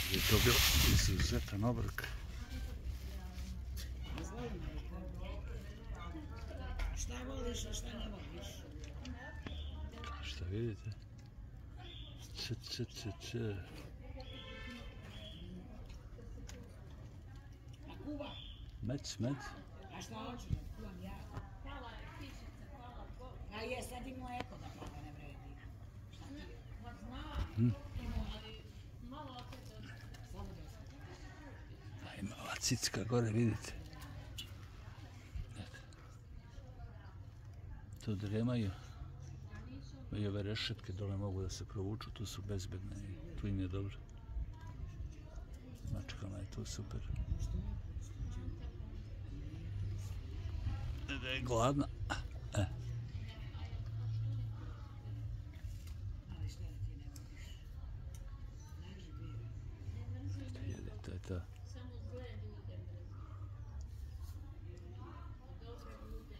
Je to bio izuzetan obrok. Šta voliš, a šta ne voliš? Šta vidite? Č. A kuva? Mec. A šta hoću da kuvam ja? Hvala je, kišica, hvala Bogu. A je, sad i mleko da plava ne vredi. Šta ti je? Ma znam, ali malo opet od... Samo 10. A ima ova cicka gore, vidite. Tu dremaju. I ove rešetke dole mogu da se provuču, tu su bezbedne i tu im je dobro. Mačkama je tu super. Da je gladna. Ali šta da ti ne voliš? Znaš bira. Jedi, to je to. Samo zle ljude mrzim. Dobre ljude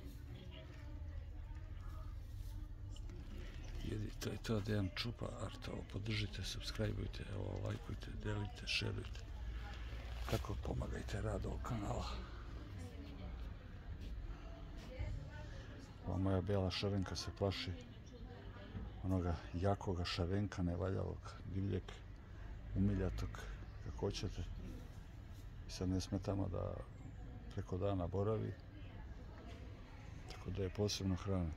Jedi, to je to, Dejan Čupa Art. Ovo podržite, subscribeujte, ovo lajkujte, delite, šerujte. Tako pomagajte rad ovog kanala. Ova moja bijela šarenka se plaši onoga jakoga šarenka, nevaljalog, divljeg, umiljatog, kako hoćete. I sad ne smetamo da preko dana boravi, tako da je posebno hrana.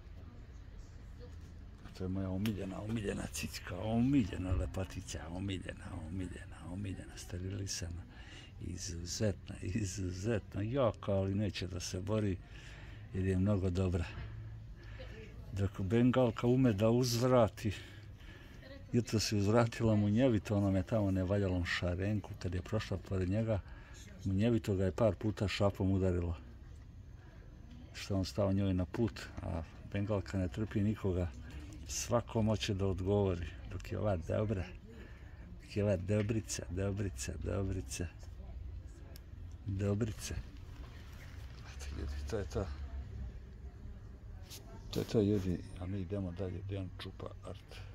To je moja omiljena cicka, omiljena lepatica, omiljena, sterilisana, izuzetno jaka, ali neće da se bori jer je mnogo dobra. Dok bengalka ume da uzvrati, jutro se uzvratila munjevito onome tamo nevaljalom šarenku, kad je prošla pored njega, munjevito ga je par puta šapom udarila, što on stao njoj na put, a bengalka ne trpi nikoga. Svakom hoće da odgovori, dok je ova dobra, dok je ova dobrica. To je to. To je to, ljudi, a mi idemo dalje, Dejan Čupa Art.